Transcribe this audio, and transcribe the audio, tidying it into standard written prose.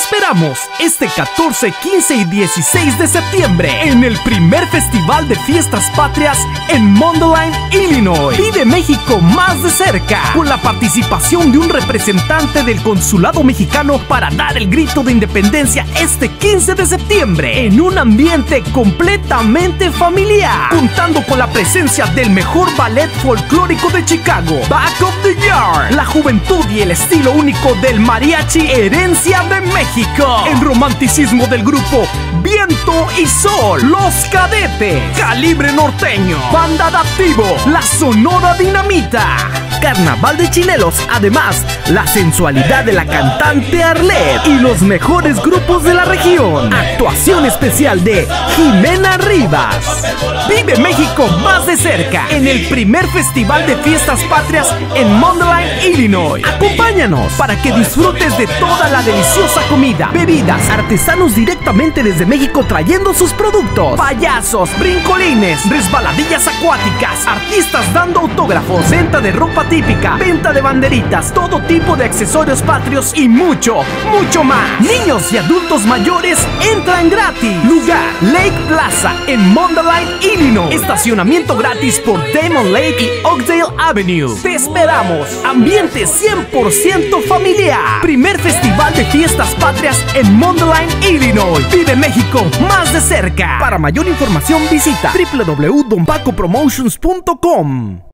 esperamos este 14, 15 y 16 de septiembre en el primer Festival de Fiestas Patrias en Mundelein, Illinois. Vive México más de cerca, con la participación de un representante del Consulado Mexicano para dar el grito de independencia este 15 de septiembre en un ambiente completamente familiar, contando con la presencia del mejor ballet folclórico de Chicago, Back of the Yard, la juventud y el estilo único del mariachi Herencia de México, el romanticismo del grupo Viento y Sol, Los Cadetes, Calibre Norteño, Banda Adaptivo, la Sonora Dinamita, Carnaval de Chinelos, además la sensualidad de la cantante Arlet y los mejores grupos de la región. Actuación especial de Jimena Rivas. Vive México más de cerca en el primer Festival de Fiestas Patrias en Mundelein, Illinois. Acompáñanos para que disfrutes de toda la deliciosa comida, bebidas, artesanos directamente desde México trayendo sus productos, payasos, brincolines, resbaladillas acuáticas, artistas dando autógrafos, venta de ropa típica, venta de banderitas, todo tipo de accesorios patrios y mucho, mucho más. Niños y adultos mayores entran gratis. Lugar: Lake Plaza en Mundelein, Illinois. Estacionamiento gratis por Damon Lake y Oakdale Avenue. Te esperamos. Ambiente 100% familiar. Primer Festival de Fiestas Patrias en Mundelein, Illinois. Vive México más de cerca. Para mayor información visita www.donpacopromotions.com.